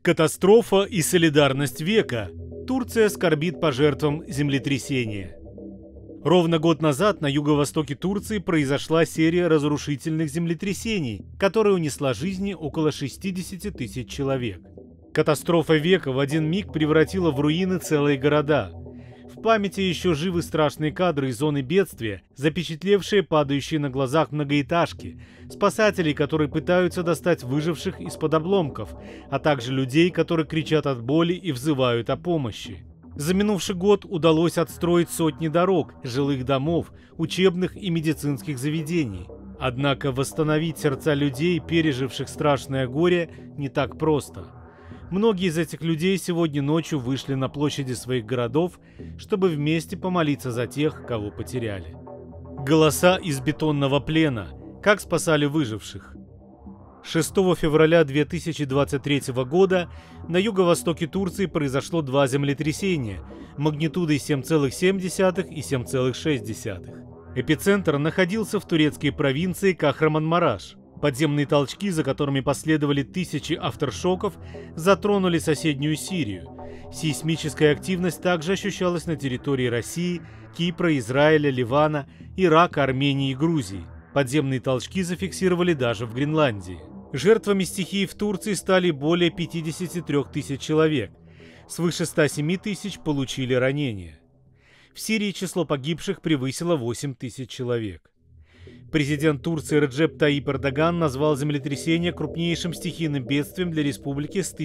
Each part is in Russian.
Катастрофа и солидарность века. Турция скорбит по жертвам землетрясения. Ровно год назад на юго-востоке Турции произошла серия разрушительных землетрясений, которая унесла жизни около 60 тысяч человек. Катастрофа века в один миг превратила в руины целые города. В памяти еще живы страшные кадры из зоны бедствия, запечатлевшие падающие на глазах многоэтажки, спасателей, которые пытаются достать выживших из-под обломков, а также людей, которые кричат от боли и взывают о помощи. За минувший год удалось отстроить сотни дорог, жилых домов, учебных и медицинских заведений. Однако восстановить сердца людей, переживших страшное горе, не так просто. Многие из этих людей сегодня ночью вышли на площади своих городов, чтобы вместе помолиться за тех, кого потеряли. Голоса из бетонного плена. Как спасали выживших? 6 февраля 2023 года на юго-востоке Турции произошло два землетрясения магнитудой 7,7 и 7,6. Эпицентр находился в турецкой провинции Кахраманмараш. Подземные толчки, за которыми последовали тысячи авторшоков, затронули соседнюю Сирию. Сейсмическая активность также ощущалась на территории России, Кипра, Израиля, Ливана, Ирака, Армении и Грузии. Подземные толчки зафиксировали даже в Гренландии. Жертвами стихии в Турции стали более 53 тысяч человек. Свыше 107 тысяч получили ранения. В Сирии число погибших превысило 8 тысяч человек. Президент Турции Реджеп Таyyip Эрдоган назвал землетрясение крупнейшим стихийным бедствием для республики с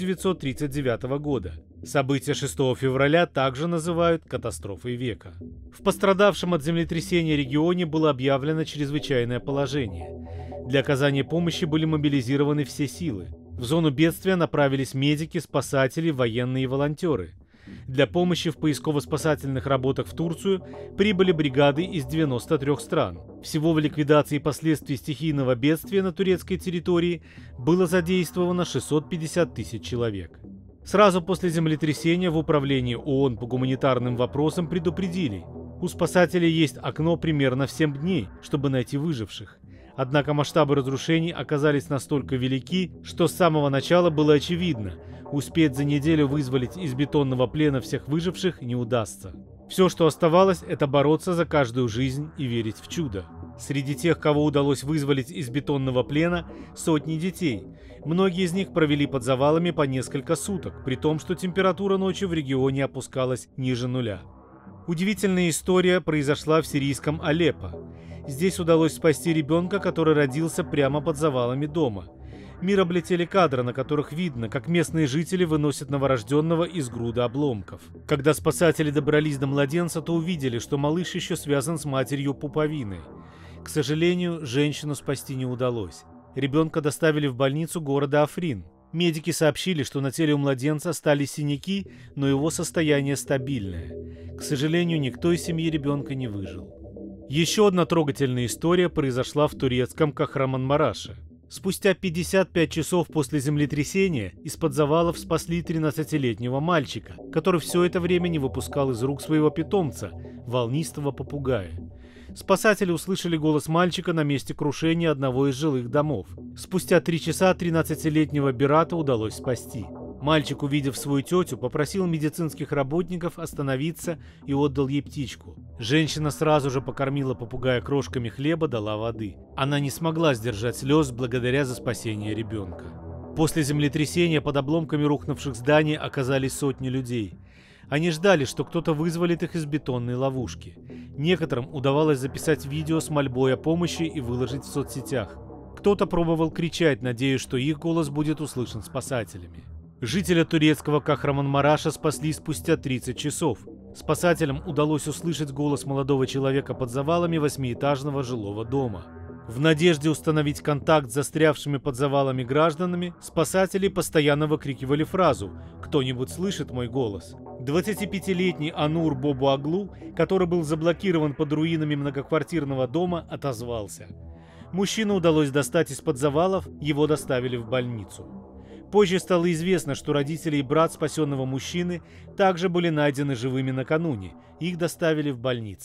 1939 года. События 6 февраля также называют катастрофой века. В пострадавшем от землетрясения регионе было объявлено чрезвычайное положение. Для оказания помощи были мобилизированы все силы. В зону бедствия направились медики, спасатели, военные и волонтеры. Для помощи в поисково-спасательных работах в Турцию прибыли бригады из 93 стран. Всего в ликвидации последствий стихийного бедствия на турецкой территории было задействовано 650 тысяч человек. Сразу после землетрясения в управлении ООН по гуманитарным вопросам предупредили: у спасателей есть окно примерно в 7 дней, чтобы найти выживших. Однако масштабы разрушений оказались настолько велики, что с самого начала было очевидно: успеть за неделю вызволить из бетонного плена всех выживших не удастся. Все, что оставалось, это бороться за каждую жизнь и верить в чудо. Среди тех, кого удалось вызволить из бетонного плена, сотни детей. Многие из них провели под завалами по несколько суток, при том, что температура ночью в регионе опускалась ниже нуля. Удивительная история произошла в сирийском Алеппо. Здесь удалось спасти ребенка, который родился прямо под завалами дома. Мир облетели кадры, на которых видно, как местные жители выносят новорожденного из груды обломков. Когда спасатели добрались до младенца, то увидели, что малыш еще связан с матерью пуповиной. К сожалению, женщину спасти не удалось. Ребенка доставили в больницу города Африн. Медики сообщили, что на теле у младенца остались синяки, но его состояние стабильное. К сожалению, никто из семьи ребенка не выжил. Еще одна трогательная история произошла в турецком Кахраманмараше. Спустя 55 часов после землетрясения из-под завалов спасли 13-летнего мальчика, который все это время не выпускал из рук своего питомца, волнистого попугая. Спасатели услышали голос мальчика на месте крушения одного из жилых домов. Спустя 3 часа 13-летнего Берата удалось спасти. Мальчик, увидев свою тетю, попросил медицинских работников остановиться и отдал ей птичку. Женщина сразу же покормила попугая крошками хлеба, дала воды. Она не смогла сдержать слез благодаря за спасение ребенка. После землетрясения под обломками рухнувших зданий оказались сотни людей. Они ждали, что кто-то вызволит их из бетонной ловушки. Некоторым удавалось записать видео с мольбой о помощи и выложить в соцсетях. Кто-то пробовал кричать, надеясь, что их голос будет услышан спасателями. Жителя турецкого Кахраманмараша спасли спустя 30 часов. Спасателям удалось услышать голос молодого человека под завалами 8-этажного жилого дома. В надежде установить контакт с застрявшими под завалами гражданами, спасатели постоянно выкрикивали фразу «Кто-нибудь слышит мой голос?». 25-летний Анур Бобуаглу, который был заблокирован под руинами многоквартирного дома, отозвался. Мужчину удалось достать из-под завалов, его доставили в больницу. Позже стало известно, что родители и брат спасенного мужчины также были найдены живыми накануне, их доставили в больницы.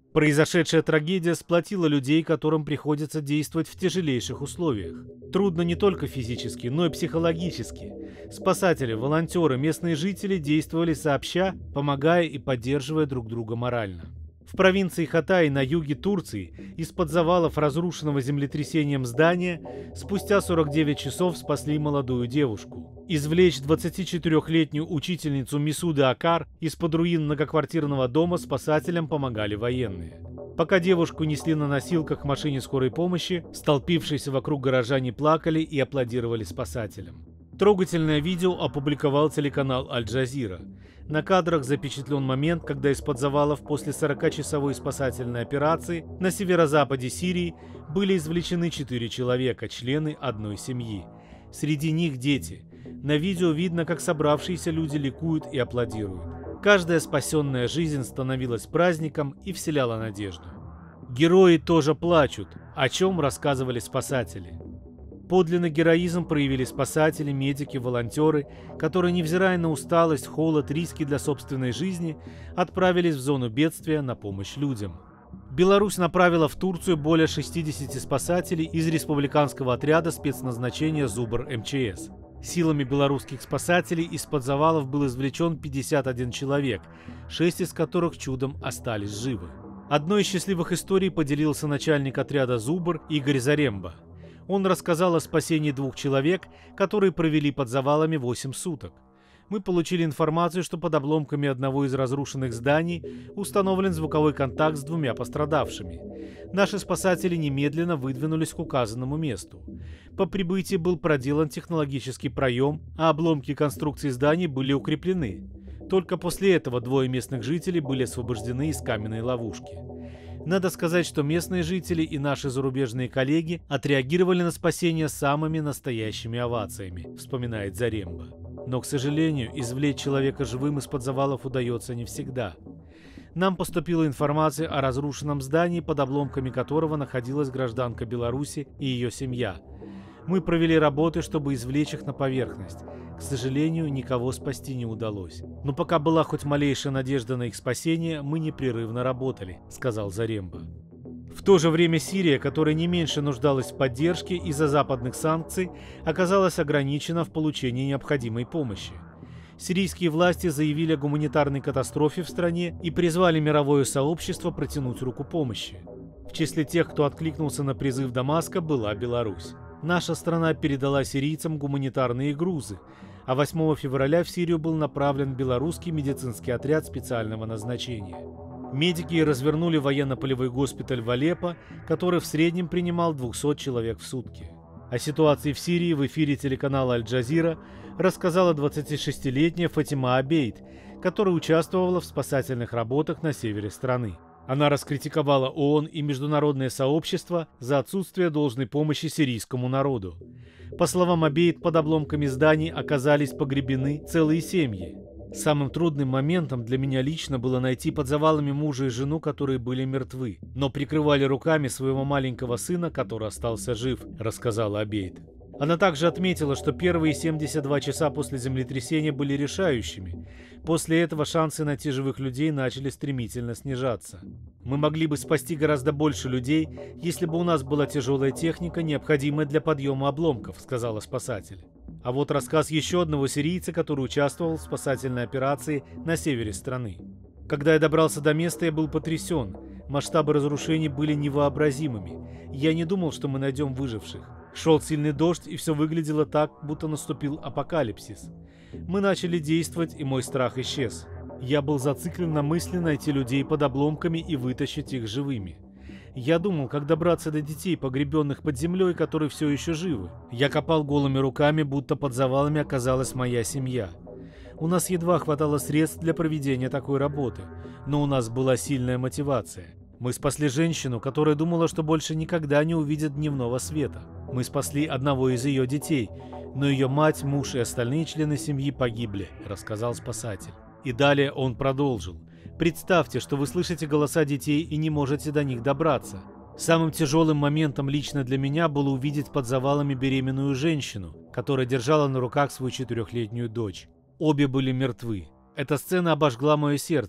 Произошедшая трагедия сплотила людей, которым приходится действовать в тяжелейших условиях. Трудно не только физически, но и психологически. Спасатели, волонтеры, местные жители действовали сообща, помогая и поддерживая друг друга морально. В провинции Хатай на юге Турции из-под завалов разрушенного землетрясением здания спустя 49 часов спасли молодую девушку. Извлечь 24-летнюю учительницу Мисуды Акар из-под руин многоквартирного дома спасателям помогали военные. Пока девушку несли на носилках к машине скорой помощи, столпившиеся вокруг горожане плакали и аплодировали спасателям. Трогательное видео опубликовал телеканал Аль-Джазира. На кадрах запечатлен момент, когда из-под завалов после 40-часовой спасательной операции на северо-западе Сирии были извлечены 4 человека, члены одной семьи. Среди них дети. На видео видно, как собравшиеся люди ликуют и аплодируют. Каждая спасенная жизнь становилась праздником и вселяла надежду. Герои тоже плачут, о чем рассказывали спасатели. Подлинный героизм проявили спасатели, медики, волонтеры, которые, невзирая на усталость, холод, риски для собственной жизни, отправились в зону бедствия на помощь людям. Беларусь направила в Турцию более 60 спасателей из республиканского отряда спецназначения «Зубр МЧС». Силами белорусских спасателей из-под завалов был извлечен 51 человек, 6 из которых чудом остались живы. Одной из счастливых историй поделился начальник отряда «Зубр» Игорь Заремба. Он рассказал о спасении 2 человек, которые провели под завалами 8 суток. Мы получили информацию, что под обломками одного из разрушенных зданий установлен звуковой контакт с 2 пострадавшими. Наши спасатели немедленно выдвинулись к указанному месту. По прибытии был проделан технологический проем, а обломки конструкции зданий были укреплены. Только после этого 2 местных жителей были освобождены из каменной ловушки. Надо сказать, что местные жители и наши зарубежные коллеги отреагировали на спасение самыми настоящими овациями, вспоминает Заремба. Но, к сожалению, извлечь человека живым из-под завалов удается не всегда. Нам поступила информация о разрушенном здании, под обломками которого находилась гражданка Беларуси и ее семья. Мы провели работы, чтобы извлечь их на поверхность. К сожалению, никого спасти не удалось. Но пока была хоть малейшая надежда на их спасение, мы непрерывно работали, сказал Заремба. В то же время Сирия, которая не меньше нуждалась в поддержке из-за западных санкций, оказалась ограничена в получении необходимой помощи. Сирийские власти заявили о гуманитарной катастрофе в стране и призвали мировое сообщество протянуть руку помощи. В числе тех, кто откликнулся на призыв Дамаска, была Беларусь. Наша страна передала сирийцам гуманитарные грузы, а 8 февраля в Сирию был направлен белорусский медицинский отряд специального назначения. Медики развернули военно-полевой госпиталь в Алеппо, который в среднем принимал 200 человек в сутки. О ситуации в Сирии в эфире телеканала Аль-Джазира рассказала 26-летняя Фатима Абейд, которая участвовала в спасательных работах на севере страны. Она раскритиковала ООН и международное сообщество за отсутствие должной помощи сирийскому народу. По словам Абейд, под обломками зданий оказались погребены целые семьи. Самым трудным моментом для меня лично было найти под завалами мужа и жену, которые были мертвы, но прикрывали руками своего маленького сына, который остался жив, рассказала Абейд. Она также отметила, что первые 72 часа после землетрясения были решающими. После этого шансы найти живых людей начали стремительно снижаться. Мы могли бы спасти гораздо больше людей, если бы у нас была тяжелая техника, необходимая для подъема обломков, сказала спасатель. А вот рассказ еще одного сирийца, который участвовал в спасательной операции на севере страны. Когда я добрался до места, я был потрясен. Масштабы разрушений были невообразимыми. Я не думал, что мы найдем выживших. Шел сильный дождь, и все выглядело так, будто наступил апокалипсис. Мы начали действовать, и мой страх исчез. Я был зациклен на мысли найти людей под обломками и вытащить их живыми. Я думал, как добраться до детей, погребенных под землей, которые все еще живы. Я копал голыми руками, будто под завалами оказалась моя семья. У нас едва хватало средств для проведения такой работы, но у нас была сильная мотивация. Мы спасли женщину, которая думала, что больше никогда не увидит дневного света. Мы спасли одного из ее детей, но ее мать, муж и остальные члены семьи погибли, рассказал спасатель. И далее он продолжил. Представьте, что вы слышите голоса детей и не можете до них добраться. Самым тяжелым моментом лично для меня было увидеть под завалами беременную женщину, которая держала на руках свою 4-летнюю дочь. Обе были мертвы. Эта сцена обожгла мое сердце.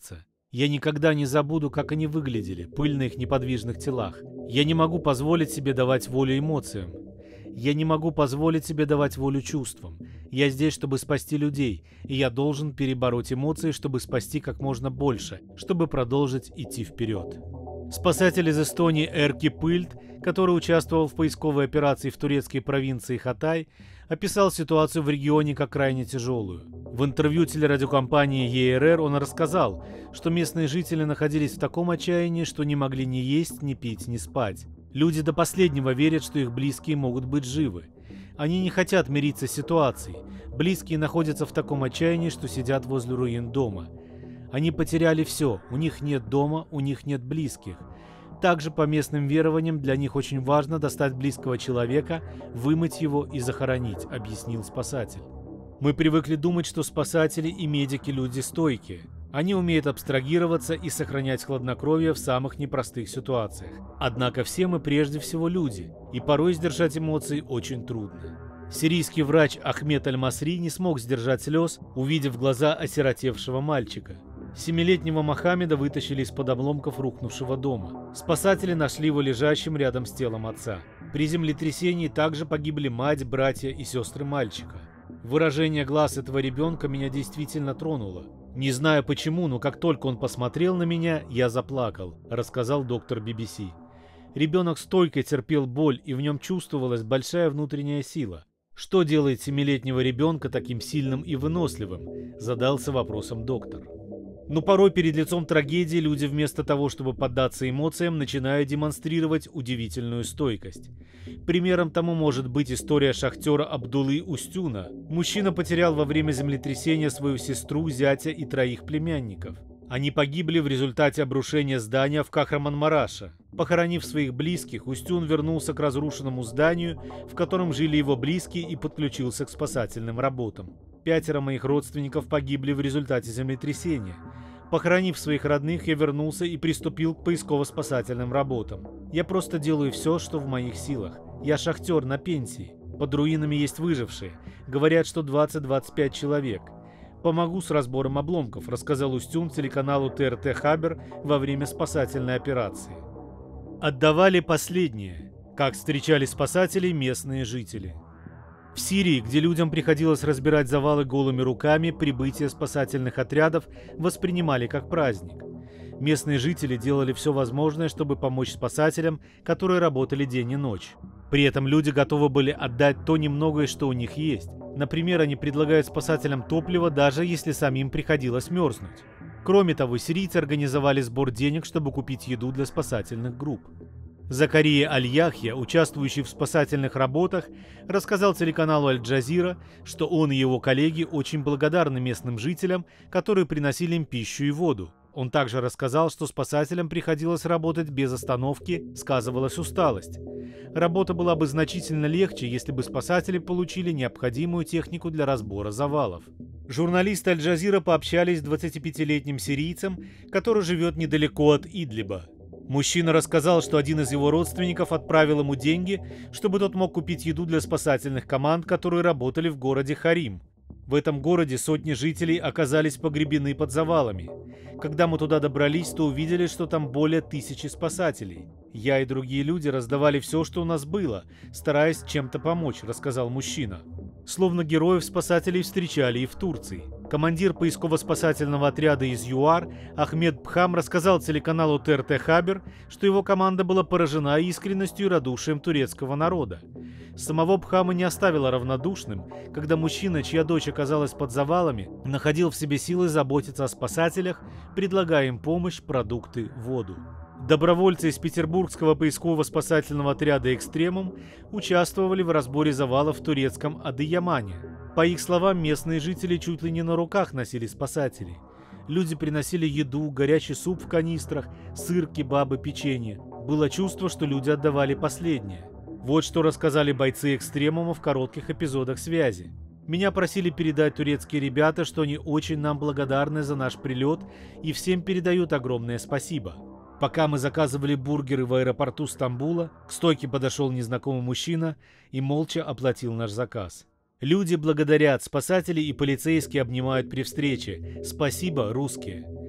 Я никогда не забуду, как они выглядели, пыль на их неподвижных телах. Я не могу позволить себе давать волю эмоциям. Я не могу позволить себе давать волю чувствам. Я здесь, чтобы спасти людей, и я должен перебороть эмоции, чтобы спасти как можно больше, чтобы продолжить идти вперед. Спасатель из Эстонии Эрки Пыльт, который участвовал в поисковой операции в турецкой провинции Хатай, описал ситуацию в регионе как крайне тяжелую. В интервью телерадиокомпании ЕРР он рассказал, что местные жители находились в таком отчаянии, что не могли ни есть, ни пить, ни спать. Люди до последнего верят, что их близкие могут быть живы. Они не хотят мириться с ситуацией. Близкие находятся в таком отчаянии, что сидят возле руин дома. Они потеряли все, у них нет дома, у них нет близких. Также по местным верованиям для них очень важно достать близкого человека, вымыть его и захоронить, объяснил спасатель. Мы привыкли думать, что спасатели и медики люди стойкие. Они умеют абстрагироваться и сохранять хладнокровие в самых непростых ситуациях. Однако все мы прежде всего люди, и порой сдержать эмоции очень трудно. Сирийский врач Ахмед Аль-Масри не смог сдержать слез, увидев глаза осиротевшего мальчика. 7-летнего Мохаммеда вытащили из-под обломков рухнувшего дома. Спасатели нашли его лежащим рядом с телом отца. При землетрясении также погибли мать, братья и сестры мальчика. Выражение глаз этого ребенка меня действительно тронуло. Не знаю почему, но как только он посмотрел на меня, я заплакал, рассказал доктор BBC. Ребенок стойко терпел боль, и в нем чувствовалась большая внутренняя сила. Что делает 7-летнего ребенка таким сильным и выносливым? Задался вопросом доктор. Но порой перед лицом трагедии люди вместо того, чтобы поддаться эмоциям, начинают демонстрировать удивительную стойкость. Примером тому может быть история шахтера Абдулы Устюна. Мужчина потерял во время землетрясения свою сестру, зятя и 3 племянников. Они погибли в результате обрушения здания в Кахраманмараше. Похоронив своих близких, Устюн вернулся к разрушенному зданию, в котором жили его близкие, и подключился к спасательным работам. 5 моих родственников погибли в результате землетрясения. Похоронив своих родных, я вернулся и приступил к поисково-спасательным работам. Я просто делаю все, что в моих силах. Я шахтер на пенсии. Под руинами есть выжившие. Говорят, что 20-25 человек. Помогу с разбором обломков, рассказал Устюн телеканалу ТРТ Хабер во время спасательной операции. Отдавали последнее, как встречали спасателей местные жители. В Сирии, где людям приходилось разбирать завалы голыми руками, прибытие спасательных отрядов воспринимали как праздник. Местные жители делали все возможное, чтобы помочь спасателям, которые работали день и ночь. При этом люди готовы были отдать то немногое, что у них есть. Например, они предлагают спасателям топливо, даже если самим приходилось мерзнуть. Кроме того, сирийцы организовали сбор денег, чтобы купить еду для спасательных групп. Закария Аль-Яхья, участвующий в спасательных работах, рассказал телеканалу Аль-Джазира, что он и его коллеги очень благодарны местным жителям, которые приносили им пищу и воду. Он также рассказал, что спасателям приходилось работать без остановки, сказывалась усталость. Работа была бы значительно легче, если бы спасатели получили необходимую технику для разбора завалов. Журналисты Аль-Джазира пообщались с 25-летним сирийцем, который живет недалеко от Идлиба. Мужчина рассказал, что один из его родственников отправил ему деньги, чтобы тот мог купить еду для спасательных команд, которые работали в городе Харим. В этом городе сотни жителей оказались погребены под завалами. Когда мы туда добрались, то увидели, что там более 1000 спасателей. Я и другие люди раздавали все, что у нас было, стараясь чем-то помочь, рассказал мужчина. Словно героев спасателей встречали и в Турции. Командир поисково-спасательного отряда из ЮАР Ахмед Бхам рассказал телеканалу ТРТ Хабер, что его команда была поражена искренностью и радушием турецкого народа. Самого Бхама не оставило равнодушным, когда мужчина, чья дочь оказалась под завалами, находил в себе силы заботиться о спасателях, предлагая им помощь, продукты, воду. Добровольцы из петербургского поисково-спасательного отряда «Экстремум» участвовали в разборе завалов в турецком Адыямане. По их словам, местные жители чуть ли не на руках носили спасателей. Люди приносили еду, горячий суп в канистрах, сыр, кебабы, печенье. Было чувство, что люди отдавали последнее. Вот что рассказали бойцы «Экстремума» в коротких эпизодах связи. Меня просили передать турецкие ребята, что они очень нам благодарны за наш прилет и всем передают огромное спасибо. Пока мы заказывали бургеры в аэропорту Стамбула, к стойке подошел незнакомый мужчина и молча оплатил наш заказ. Люди благодарят, спасатели и полицейские обнимают при встрече. Спасибо, русские.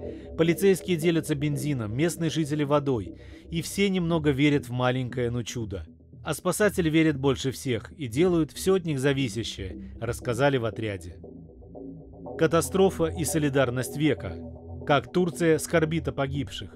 Полицейские делятся бензином, местные жители водой, и все немного верят в маленькое, но чудо. А спасатели верят больше всех и делают все от них зависящее, рассказали в отряде. Катастрофа и солидарность века. Как Турция скорбит о погибших.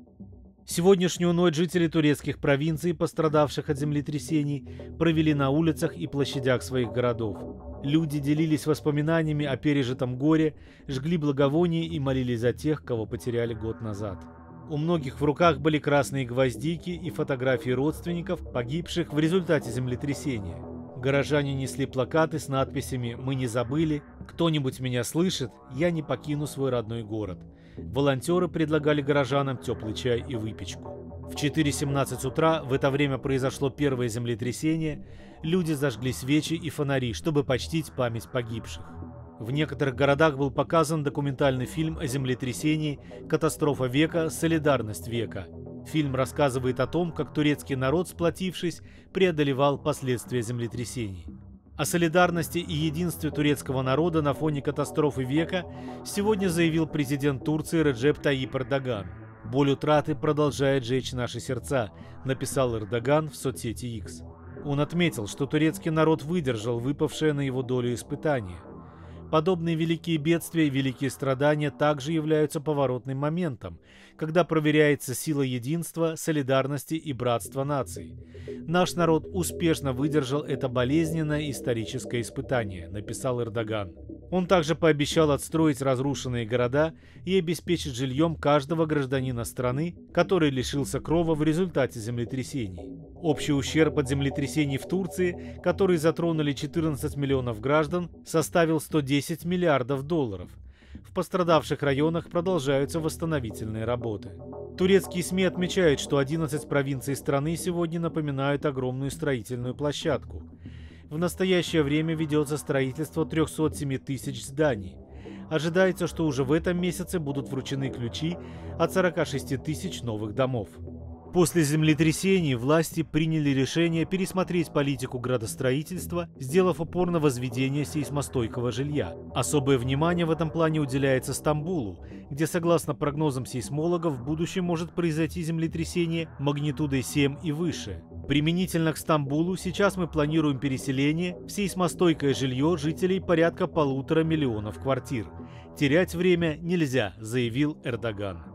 Сегодняшнюю ночь жители турецких провинций, пострадавших от землетрясений, провели на улицах и площадях своих городов. Люди делились воспоминаниями о пережитом горе, жгли благовония и молились за тех, кого потеряли год назад. У многих в руках были красные гвоздики и фотографии родственников, погибших в результате землетрясения. Горожане несли плакаты с надписями «Мы не забыли», «Кто-нибудь меня слышит? Я не покину свой родной город». Волонтеры предлагали горожанам теплый чай и выпечку. В 4:17 утра, в это время произошло первое землетрясение, люди зажгли свечи и фонари, чтобы почтить память погибших. В некоторых городах был показан документальный фильм о землетрясении «Катастрофа века. Солидарность века». Фильм рассказывает о том, как турецкий народ, сплотившись, преодолевал последствия землетрясений. О солидарности и единстве турецкого народа на фоне катастрофы века сегодня заявил президент Турции Реджеп Тайип Эрдоган. «Боль утраты продолжает жечь наши сердца», написал Эрдоган в соцсети X. Он отметил, что турецкий народ выдержал выпавшее на его долю испытание. Подобные великие бедствия и великие страдания также являются поворотным моментом, когда проверяется сила единства, солидарности и братства наций. Наш народ успешно выдержал это болезненное историческое испытание, написал Эрдоган. Он также пообещал отстроить разрушенные города и обеспечить жильем каждого гражданина страны, который лишился крова в результате землетрясений. Общий ущерб от землетрясений в Турции, которые затронули 14 миллионов граждан, составил 110 миллиардов долларов. В пострадавших районах продолжаются восстановительные работы. Турецкие СМИ отмечают, что 11 провинций страны сегодня напоминают огромную строительную площадку. В настоящее время ведется строительство 307 тысяч зданий. Ожидается, что уже в этом месяце будут вручены ключи от 46 тысяч новых домов. После землетрясений власти приняли решение пересмотреть политику градостроительства, сделав упор на возведение сейсмостойкого жилья. Особое внимание в этом плане уделяется Стамбулу, где, согласно прогнозам сейсмологов, в будущем может произойти землетрясение магнитудой 7 и выше. Применительно к Стамбулу сейчас мы планируем переселение в сейсмостойкое жилье жителей порядка 1,5 миллиона квартир. Терять время нельзя, заявил Эрдоган.